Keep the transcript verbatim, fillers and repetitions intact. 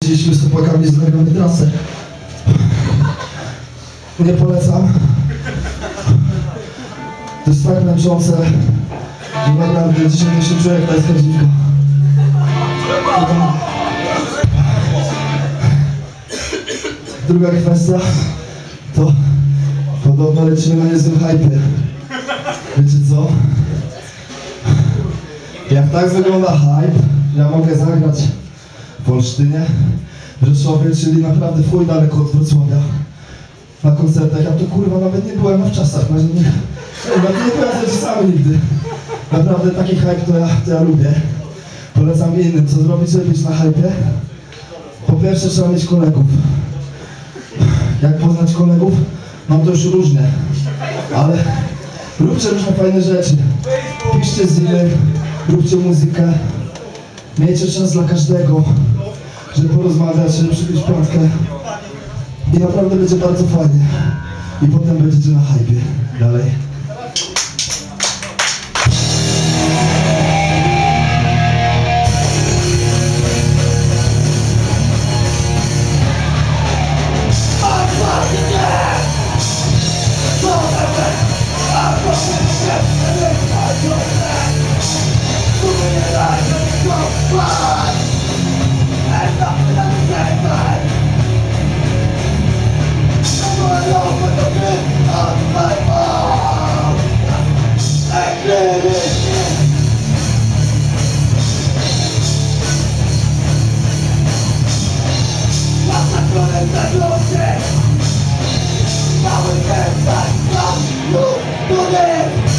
Jeździliśmy z chłopakami, znagramy trasę. Nie polecam. To jest tak męczące, że naprawdę dzisiaj nie się czuję jak tajska dziwka. Druga kwestia to podobno lecimy na niezłym hypie. Wiecie co? Jak tak wygląda hype, ja mogę zagrać w Olsztynie, w Rzeszowie, czyli naprawdę w chuj daleko od Wrocławia. Na koncertach, ja tu kurwa nawet nie byłem na wczasach, nawet nie, nawet nie byłem ze czasami nigdy. Naprawdę taki hype to ja, to ja lubię. Polecam innym, co zrobić, żeby być na hypie. Po pierwsze trzeba mieć kolegów. Jak poznać kolegów? Mam to już różnie, ale róbcie różne fajne rzeczy. Piszcie z innym, róbcie muzykę. Miejcie czas dla każdego, żeby porozmawiać, żeby przybić piątkę. I naprawdę będzie bardzo fajnie. I potem będziecie na hypie. Dalej. Mały chętach, no, no, no,